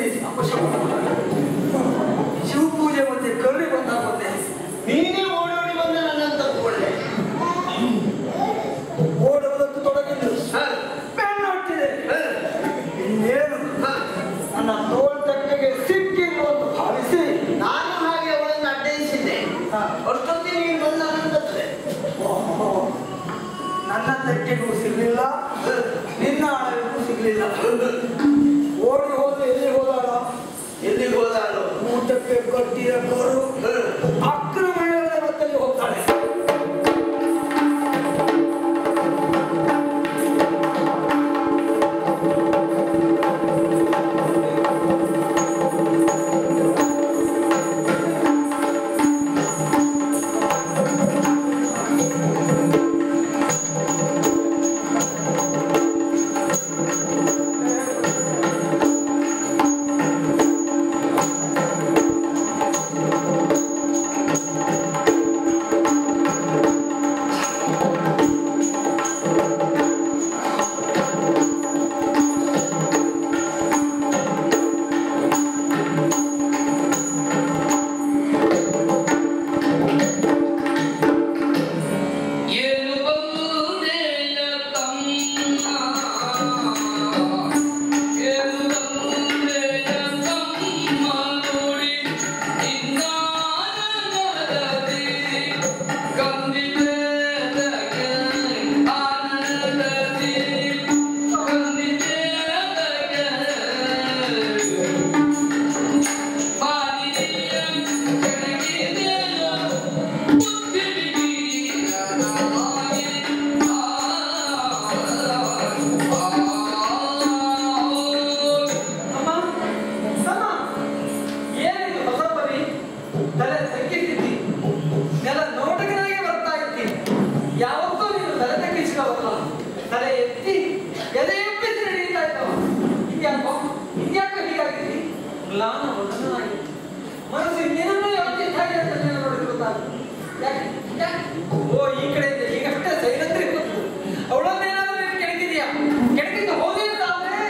ಶಿವ ಪೂಜೆ ಮತ್ತೆ ಕರುಣೆ ಬಂದಾಕೊಂಡೆ. ನೀನೇ ಓಡೋಡಿ ಬಂದ ನನ್ನ ತಪ್ಪಿಕೊಂಡೆ. ಓಡುವುದಕ್ಕೆ ತೊಡಗಿದ್ದು ಬೆನ್ನೊಟ್ಟಿದೆ. ಇನ್ನೇನು ನನ್ನ ತೋಟಕ್ಕೆ ಸಿಕ್ಕಿಲ್ಲ ಅಂತ ಭಾವಿಸಿ ನಾನು ಹಾಗೆ ಅವಳನ್ನು ಅಡ್ಡಯಿಸಿದ್ದೆ. ಅಷ್ಟೊತ್ತಿಗೆ ನೀನು ಬಂದ ನಂತರೇ ನನ್ನ ತೆಕ್ಕೆಗೂ ಸಿಗ್ಲಿಲ್ಲ, ನಿನ್ನ ಆಳಗೂ ಸಿಗ್ಲಿಲ್ಲ. ಓಡಿ ಹೋದ್ರೆ ಎಲ್ಲಿಗೆ ಹೋದಾಳು? ಊಟಕ್ಕೆ ಕಟ್ಟಿದ ಕರು ಅಕ್ರಮಣಗಳ ಮತ್ತಲ್ಲಿ ಹೋಗ್ತಾಳೆ. ಮನಸ್ಸು ಇನ್ನೇನೋ ಯೋಚನೆ ಓ ಈ ಕಡೆ ಈಗಷ್ಟೇ ಸೈಲಂತ್ರಿ ಅವಳನ್ನೇನಾದ್ರೂ ನೀನು ಕೆಣಕಿದ್ಯಾ? ಕೆಣಕಿದ್ದು ಹೋಗಿ ಅಂತಾದ್ರೆ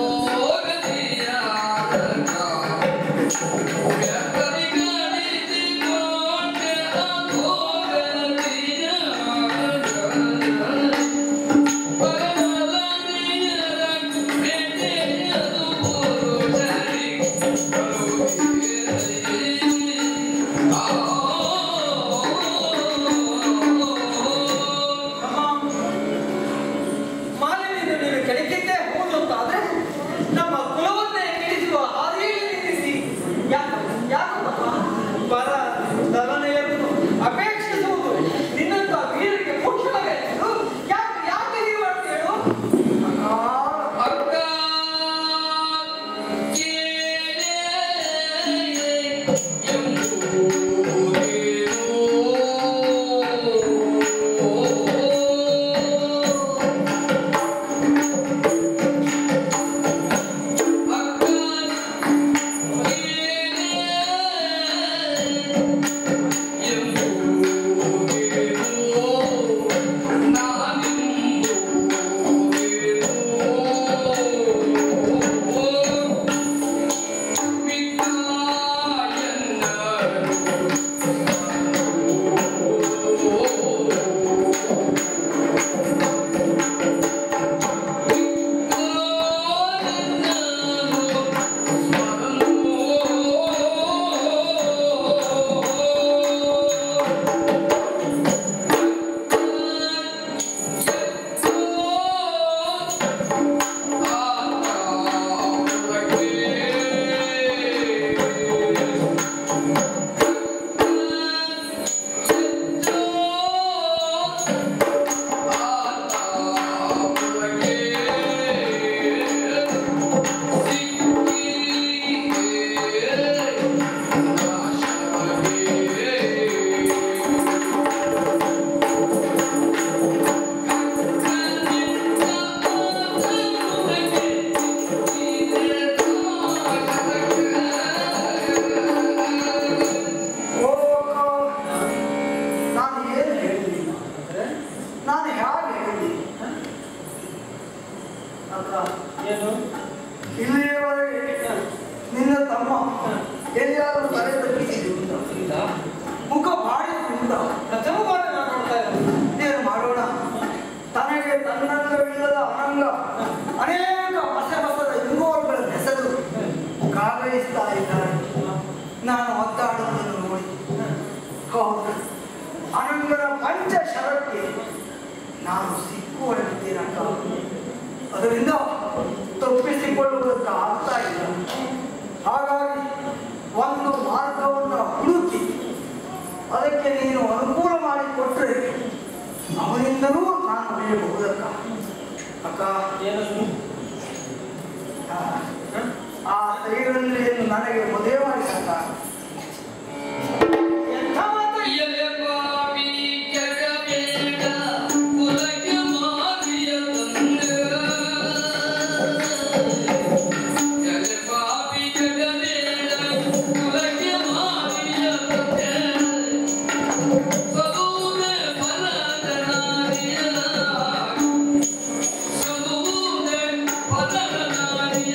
Yeah. ಅಕ್ಕ ಏನು ಇಲ್ಲಿಯವರೆಗೆ ನಿನ್ನ ತಮ್ಮ ಎಲ್ಲಿಯಾದರೂ ತಲೆ ತಗ್ಗಿಸಿದ್ದು ಇಲ್ಲ ಮುಖ ಬಾಡಿ ಉಂಟ ಪ್ರಥಮ ಬಾರಿ ನಾನು ನೋಡ್ತಾ ಇರೋದು. ಏನು ಮಾಡೋಣ ತನಗೆ ತನ್ನಂಗವಿಲ್ಲದ ಅನಂಗ ಅನೇಕ ಹೊಸ ಹೊಸದ ಇಂಗೋರ್ಗಳ ಹೆಸರು ಕಾಗೈಸ್ತಾ ಇದ್ದಾರೆ. ನಾನು ಒದ್ದಾಡುವುದನ್ನು ನೋಡಿ ಹೌದು ಅನಂಗನ ಪಂಚ ಶರಕ್ಕೆ ನಾನು ಸಿಕ್ಕುವಂತೀನಕ್ಕ. ಅದರಿಂದ ತಪ್ಪಿಸಿಕೊಳ್ಳುವುದಕ್ಕೆ ಆಗ್ತಾ ಇಲ್ಲ. ಹಾಗಾಗಿ ಒಂದು ಮಾರ್ಗವನ್ನು ಹುಡುಕಿ ಅದಕ್ಕೆ ನೀನು ಅನುಕೂಲ ಮಾಡಿಕೊಟ್ರೆ ಅವನಿಂದಲೂ ನಾನು ಉಳಿಯಬಹುದಕ್ಕ. ಅಕ್ಕ ಏನು ಆ ಸ್ತ್ರೀಗಳನ್ನು ನನಗೆ ಮದುವೆ ಮಾಡಿಸಕ್ಕ. ಎಂಥ ಮಾತು ಎಲೆ ಬಾವಿ ಜಗಬೇಡ ಉಲಗೆ ಮಾರಿಯ ತಂದೆ ಎಲೆ ಬಾವಿ ಜಗಬೇಡ ಉಲಗೆ ಮಾರಿಯ ತಂದೆ ಸದೂನೆ ಫಲದ ನಾರಿಯ ಸದೂನೆ ಫಲದ ನಾರಿಯ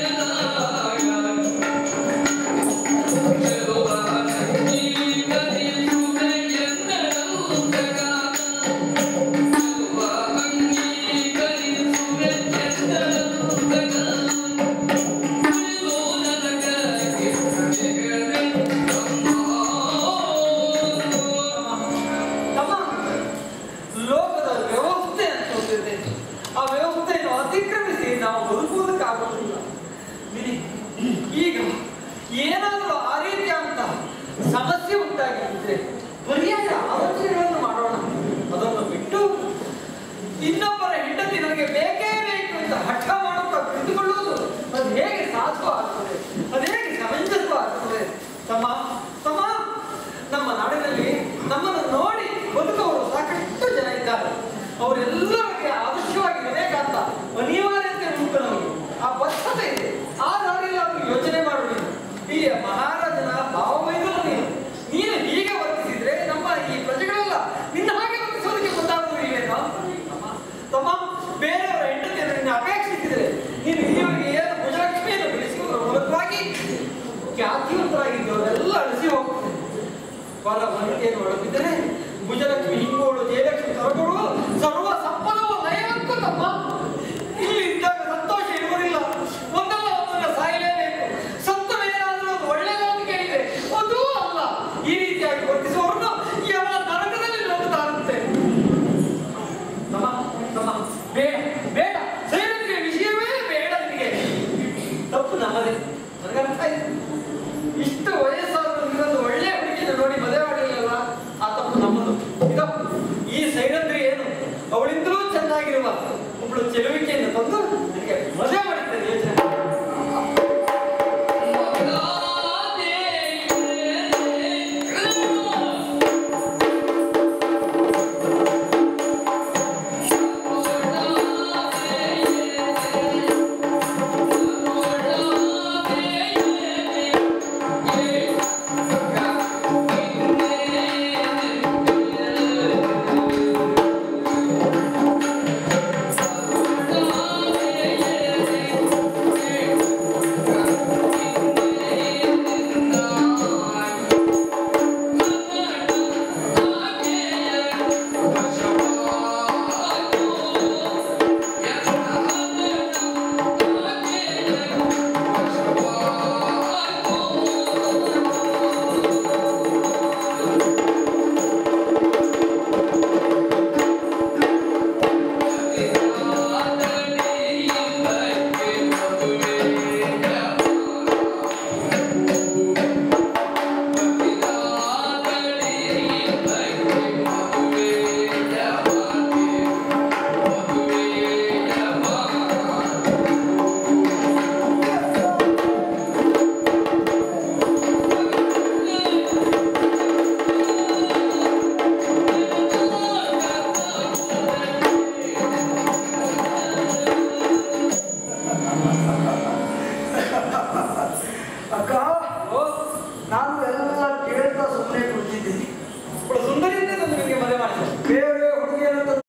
ತಮ್ಮ ಲೋಕದ ವ್ಯವಸ್ಥೆ ಅಂತ ಒಂದಿದೆ. ಆ ವ್ಯವಸ್ಥೆಯನ್ನು ಅತಿಕ್ರಮಿಸಿ ನಾವು ಬದುಕುವುದಕ್ಕಾಗುವುದಿಲ್ಲ. ಬಿಡಿ ಈಗ ಏನಾದರೂ ಆ ರೀತಿಯಾದಂತ ಸಮಸ್ಯೆ ಉಂಟಾಗಿದ್ದರೆ ಪರ್ಯಾಯ ಆಲೋಚನೆಗಳನ್ನು ಮಾಡೋಣ. ಅದನ್ನು ಬಿಟ್ಟು ಇನ್ನೊಬ್ಬರ ಹೆಂಡತಿ ನನಗೆ ಬೇಕೇ ಬೇಕು ಅಂತ ಹಠ ಮಾಡುತ್ತಾ ಕುಳಿತುಕೊಳ್ಳುವುದು ಅದು ಹೇಗೆ ಸಾಧ್ಯ ಆಗ್ತದೆ? ಅದು ಹೇಗೆ ಸಮಂಜಸ ಆಗ್ತದೆ? ತಮ್ಮ ತಮ್ಮ ನಮ್ಮ ನಾಡಿನಲ್ಲಿ ನಮ್ಮನ್ನು ನೋಡಿ ಬದುಕುವವರು ಸಾಕಷ್ಟು ಜನ ಇದ್ದಾರೆ. ಅವರೆಲ್ಲರಿಗೆ ಆದರ್ಶವಾಗಿ ವಿವೇಕಾಂತ ಅನಿವಾರ್ಯ